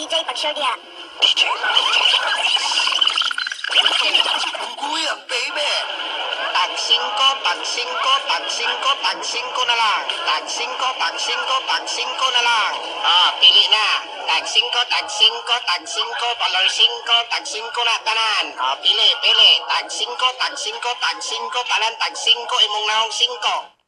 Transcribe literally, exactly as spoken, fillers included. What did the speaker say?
J pag-sure diha. D J, Kuya, baby. Tag singko, tag singko, tag singko, tag singko na lang. Tag singko, tag singko, tag singko na lang. Ah, pili na. Tag singko, tag singko, tag singko, valor singko, tag singko na tanan. Ah, pili, pili. Tag singko, tag singko, tag singko, tanan tag singko imong naong singko.